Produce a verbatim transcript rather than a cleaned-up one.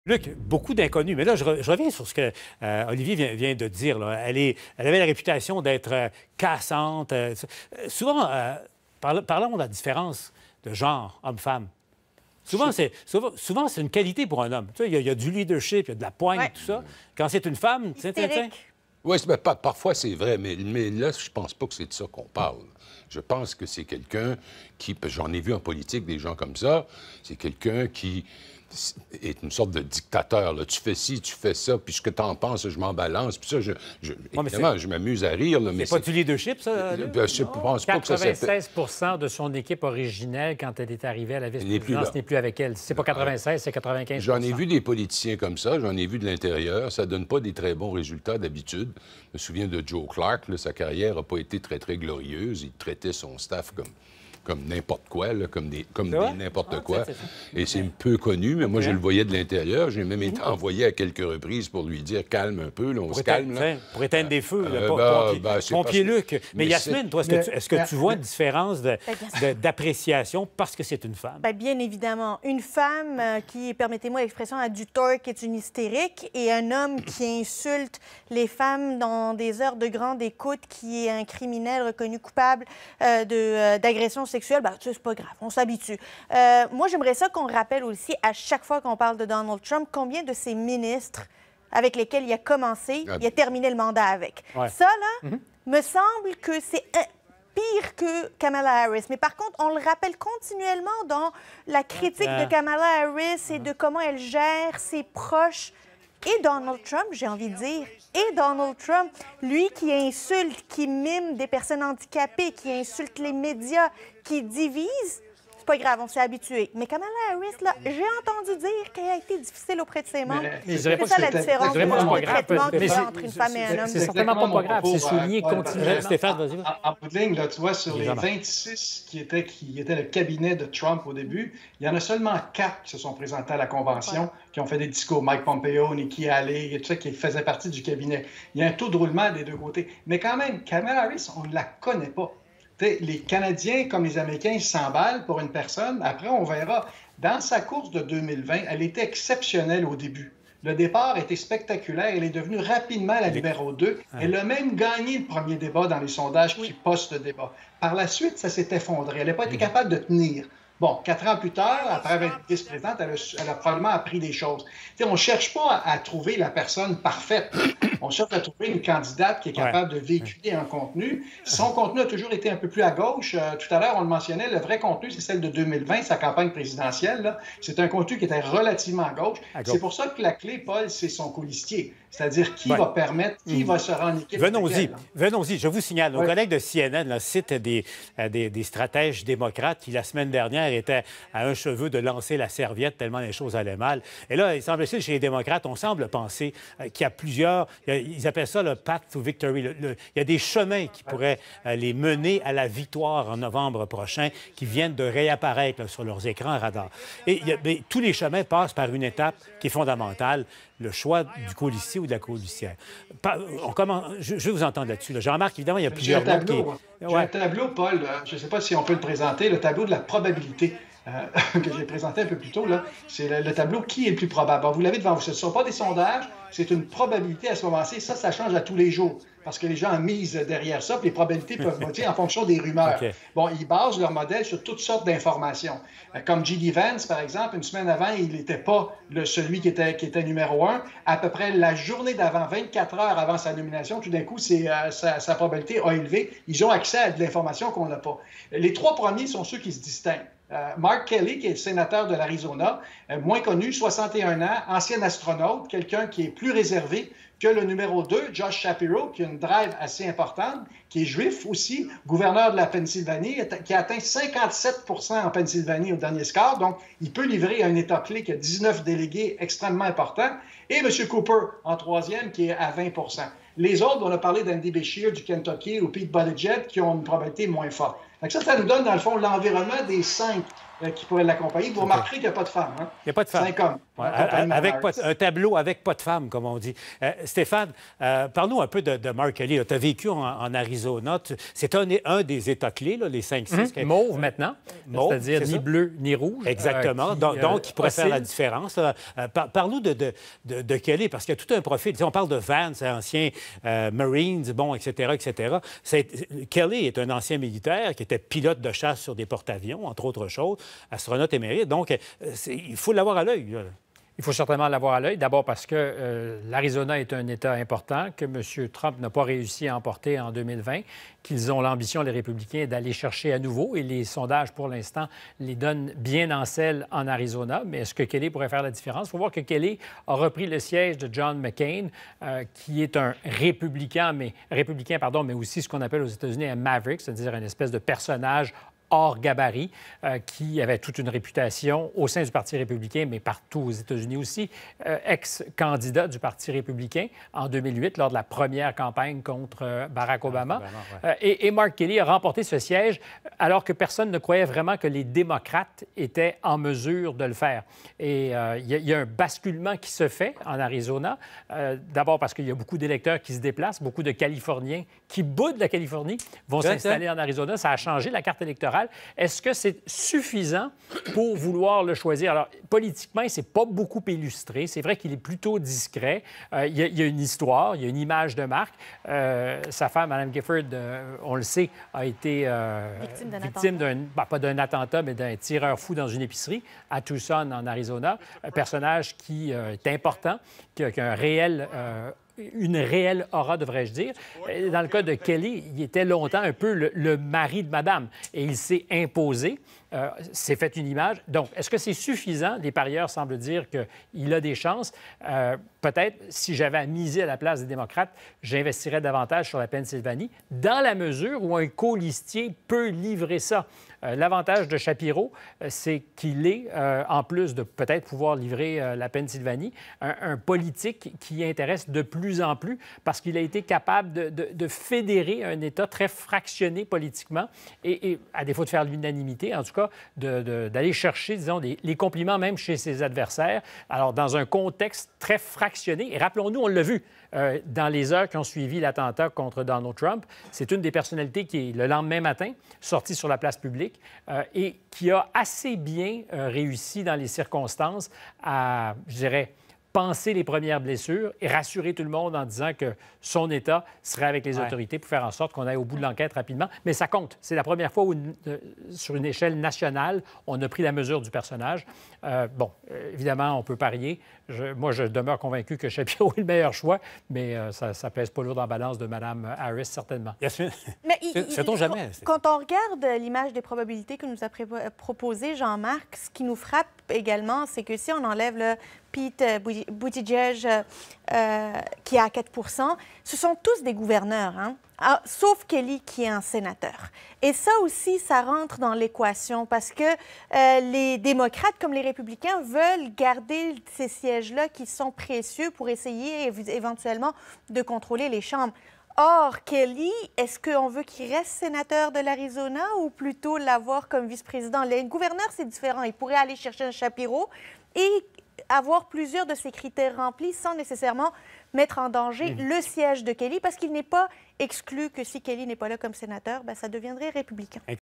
Luc, beaucoup d'inconnus. Mais là, je, re- je reviens sur ce que euh, Olivier vient, vient de dire. Là. Elle, est, elle avait la réputation d'être euh, cassante. euh, euh, souvent, euh, parla- parlons de la différence de genre homme-femme. Souvent, c'est souvent, souvent, c'est une qualité pour un homme. Tu sais, il y, a il y a du leadership, il y a de la poigne, Ouais. tout ça. Quand c'est une femme, tu sais, tu sais, tu sais, Hystérique. Oui, ben, pa- parfois c'est vrai, mais, mais là, je pense pas que c'est de ça qu'on parle. Je pense que c'est quelqu'un qui, parce que j'en ai vu en politique des gens comme ça, c'est quelqu'un qui est une sorte de dictateur. Là. Tu fais ci, tu fais ça, puis ce que tu en penses, je m'en balance. Puis ça, je, je, mais évidemment, c'est- je m'amuse à rire, là, mais c'est pas du leadership, ça, Luc? Ben, je pense pas que ça s'appelle... quatre-vingt-seize pour cent de son équipe originelle, quand elle est arrivée à la n'est plus vice-présidence, là. n'est plus avec elle. C'est pas quatre-vingt-seize, c'est quatre-vingt-quinze pour cent. J'en ai vu des politiciens comme ça, j'en ai vu de l'intérieur. Ça donne pas des très bons résultats d'habitude. Je me souviens de Joe Clark, là, sa carrière n'a pas été très, très glorieuse. Il traitait son staff comme, comme n'importe quoi, là, comme des, comme C'est vrai? des n'importe Ah, quoi. c'est- c'est- Et c'est un peu connu, mais moi, Ok. je le voyais de l'intérieur. J'ai même été envoyé à quelques reprises pour lui dire calme un peu, là, on Pour se éteindre, calme. Là. tiens, pour éteindre des feux, là, Euh, pas- ben, pompier, ben, c'est pompier parce que- Luc. Mais, mais Yasmine, c'est- toi, est-ce que, Mais- tu, est-ce que tu vois une différence de- Ben, bien de- d'appréciation parce que c'est une femme? Ben, bien évidemment. Une femme euh, qui, permettez-moi l'expression, a du tort, qui est une hystérique, et un homme qui insulte les femmes dans des heures de grande écoute, qui est un criminel reconnu coupable euh, de, euh, d'agression sexuelle, ben, tu sais, c'est pas grave, on s'habitue. Euh, moi, j'aimerais ça qu'on rappelle aussi, à chaque fois qu'on parle de Donald Trump, combien de ses ministres avec lesquels il a commencé, Ah. il a terminé le mandat avec. Ouais. Ça, là, me semble que c'est un- pire que Kamala Harris. Mais par contre, on le rappelle continuellement dans la critique Ah. de Kamala Harris et de comment elle gère ses proches. Et Donald Trump, j'ai envie de dire, et Donald Trump, lui qui insulte, qui mime des personnes handicapées, qui insulte les médias, qui divise, c'est pas grave, on s'est habitué. Mais Kamala Harris, là, j'ai entendu dire qu'elle a été difficile auprès de ses membres. Mais- Mais je dirais C'est pas ça que la c'était- différence je dirais pas que de c'est pas de grave, traitement mais qu'il y a c'est- entre une femme et un homme. c'est certainement exactement pas mon grave, propos, c'est souligné euh, ouais, continuellement. ben, Stéphane, vas-y. vas-y. En, en bout de ligne, là, tu vois, sur les Évidemment. vingt-six qui étaient, qui étaient le cabinet de Trump au début, il y en a seulement quatre qui se sont présentés à la convention, qui ont fait des discours. Mike Pompeo, Nikki Haley, et tout ça, qui faisaient partie du cabinet. Il y a un taux de roulement des deux côtés. Mais quand même, Kamala Harris, on ne la connaît pas. T'sais, les Canadiens comme les Américains ils s'emballent pour une personne. Après, on verra. Dans sa course de deux mille vingt, elle était exceptionnelle au début. Le départ était spectaculaire. Elle est devenue rapidement la numéro deux. Elle a même gagné le premier débat dans les sondages qui postent le débat. Par la suite, ça s'est effondré. Elle n'a pas été capable de tenir. Bon, quatre ans plus tard, après avoir été vice-présidente, elle a, elle a probablement appris des choses. T'sais, on ne cherche pas à, à trouver la personne parfaite. On cherche à trouver une candidate qui est capable de véhiculer un contenu. Son contenu a toujours été un peu plus à gauche. Euh, tout à l'heure, on le mentionnait, le vrai contenu, c'est celle de deux mille vingt, sa campagne présidentielle. là. C'est un contenu qui était relativement à gauche. À gauche. C'est pour ça que la clé, Paul, c'est son colistier. C'est-à-dire qui Ouais. va permettre, qui Mm. va se rendre en équipe. avec Venons-y, elle, là. venons-y. Je vous signale, nos Ouais. collègues de C N N là, citent des, euh, des, des stratèges démocrates qui, la semaine dernière, étaient à un cheveu de lancer la serviette tellement les choses allaient mal. Et là, il semble-t-il, chez les démocrates, on semble penser euh, qu'il y a plusieurs... il y a- ils appellent ça le path to victory. Le- le- il y a des chemins qui pourraient euh, les mener à la victoire en novembre prochain qui viennent de réapparaître là, sur leurs écrans radars. Et il y a- mais tous les chemins passent par une étape qui est fondamentale, le choix du colistier ou de la colistière. Pas- on commence, je, je veux vous entendre là-dessus. là. Jean-Marc, évidemment, il y a J'ai plusieurs un noms qui... tableau. J'ai Ouais. un tableau, Paul. euh, Je ne sais pas si on peut le présenter. Le tableau de la probabilité euh, que j'ai présenté un peu plus tôt. là. C'est le, le tableau qui est le plus probable. Bon, vous l'avez devant vous. Ce ne sont pas des sondages. C'est une probabilité à ce moment-ci. Ça, ça change à tous les jours. Parce que les gens misent derrière ça, puis les probabilités peuvent voter en fonction des rumeurs. OK. Bon, ils basent leur modèle sur toutes sortes d'informations. Euh, Comme J D Vance, par exemple, une semaine avant, il n'était pas le, celui qui était, qui était numéro un. À peu près la journée d'avant, vingt-quatre heures avant sa nomination, tout d'un coup, c'est, euh, sa, sa probabilité a élevé. Ils ont accès à de l'information qu'on n'a pas. Les trois premiers sont ceux qui se distinguent. Euh, Mark Kelly, qui est le sénateur de l'Arizona, euh, moins connu, soixante et un ans, ancien astronaute, quelqu'un qui est plus réservé que le numéro deux, Josh Shapiro, qui a une drive assez importante, qui est juif aussi, gouverneur de la Pennsylvanie, qui a atteint cinquante-sept pour cent en Pennsylvanie au dernier score. Donc, il peut livrer un État clé qui a dix-neuf délégués extrêmement importants. Et M. Cooper, en troisième, qui est à vingt pour cent. Les autres, on a parlé d'Andy Beshear du Kentucky ou Pete Buttigieg, qui ont une probabilité moins forte. Donc ça, ça nous donne, dans le fond, l'environnement des cinq euh, qui pourraient l'accompagner. Vous remarquerez qu'il n'y a pas de femmes. Hein? Il n'y a pas de femmes. Cinq hommes. Ouais, avec pas, un tableau avec pas de femmes, comme on dit. Euh, Stéphane, euh, parle-nous un peu de, de Mark Kelly. Tu as vécu en, en Arizona. C'est un, un des États clés, là, les cinq six. Mmh. Mauve maintenant, c'est-à-dire ni ça? bleu ni rouge. Exactement. Euh, qui, donc, donc, qui pourrait oscille. faire la différence. Euh, par, Parle-nous de, de, de, de Kelly, parce qu'il y a tout un profil. Si on parle de Vance, ancien euh, Marines, bon, et cetera, et cetera. Kelly est un ancien militaire qui était pilote de chasse sur des porte-avions, entre autres choses, astronaute émérite. Donc, il faut l'avoir à l'œil. Il faut certainement l'avoir à l'œil. D'abord parce que euh, l'Arizona est un État important, que M. Trump n'a pas réussi à emporter en deux mille vingt, qu'ils ont l'ambition, les républicains, d'aller chercher à nouveau. Et les sondages, pour l'instant, les donnent bien en selle en Arizona. Mais est-ce que Kelly pourrait faire la différence? Il faut voir que Kelly a repris le siège de John McCain, euh, qui est un républicain, mais, républicain, pardon, mais aussi ce qu'on appelle aux États-Unis un maverick, c'est-à-dire une espèce de personnage hors gabarit, euh, qui avait toute une réputation au sein du Parti républicain, mais partout aux États-Unis aussi, euh, ex-candidat du Parti républicain en deux mille huit, lors de la première campagne contre euh, Barack Obama. Obama ouais. euh, et, et Mark Kelly a remporté ce siège alors que personne ne croyait vraiment que les démocrates étaient en mesure de le faire. Et euh, il y, y a un basculement qui se fait en Arizona, euh, d'abord parce qu'il y a beaucoup d'électeurs qui se déplacent, beaucoup de Californiens qui boudent la Californie vont s'installer en Arizona. Ça a changé la carte électorale. Est-ce que c'est suffisant pour vouloir le choisir? Alors, politiquement, il ne s'est pas beaucoup illustré. C'est vrai qu'il est plutôt discret. Euh, il, y a, il y a une histoire, il y a une image de marque. Euh, sa femme, Mme Gifford, euh, on le sait, a été euh, victime d'un, ben, pas d'un attentat, mais d'un tireur fou dans une épicerie à Tucson, en Arizona. Un personnage qui euh, est important, qui a, qui a un réel... Euh, une réelle aura, devrais-je dire. Dans le cas de Kelly, il était longtemps un peu le, le mari de madame et il s'est imposé, euh, s'est fait une image. Donc, est-ce que c'est suffisant? Les parieurs semblent dire qu'il a des chances. Euh, peut-être, si j'avais à miser à la place des démocrates, j'investirais davantage sur la Pennsylvanie, dans la mesure où un colistier peut livrer ça. Euh, l'avantage de Shapiro, euh, c'est qu'il est, euh, en plus de peut-être pouvoir livrer euh, la Pennsylvanie, un, un politique qui intéresse de plus en plus parce qu'il a été capable de, de, de fédérer un État très fractionné politiquement et, et à défaut de faire l'unanimité, en tout cas, de, de, d'aller chercher, disons, des, les compliments même chez ses adversaires. Alors, dans un contexte très fractionné, et rappelons-nous, on l'a vu euh, dans les heures qui ont suivi l'attentat contre Donald Trump, c'est une des personnalités qui est, le lendemain matin, sortie sur la place publique euh, et qui a assez bien euh, réussi dans les circonstances à, je dirais, penser les premières blessures et rassurer tout le monde en disant que son État serait avec les ouais. autorités pour faire en sorte qu'on aille au bout de l'enquête rapidement. Mais ça compte. C'est la première fois où, euh, sur une échelle nationale, on a pris la mesure du personnage. Euh, bon, euh, évidemment, on peut parier. Je, moi, je demeure convaincu que Shapiro est le meilleur choix, mais euh, ça ne pèse pas lourd dans la balance de Mme Harris, certainement. Mais il, Sait-on jamais? Quand on regarde l'image des probabilités que nous a pré- proposé Jean-Marc, ce qui nous frappe également, c'est que si on enlève le Pete Buttigieg, euh, qui est à quatre pour cent, ce sont tous des gouverneurs, hein? Ah, sauf Kelly, qui est un sénateur. Et ça aussi, ça rentre dans l'équation parce que euh, les démocrates, comme les républicains, veulent garder ces sièges-là qui sont précieux pour essayer éventuellement de contrôler les chambres. Or, Kelly, est-ce qu'on veut qu'il reste sénateur de l'Arizona ou plutôt l'avoir comme vice-président? Les gouverneurs, c'est différent. Ils pourraient aller chercher un Shapiro et avoir plusieurs de ces critères remplis sans nécessairement mettre en danger mmh. le siège de Kelly, parce qu'il n'est pas exclu que si Kelly n'est pas là comme sénateur, bien, ça deviendrait républicain.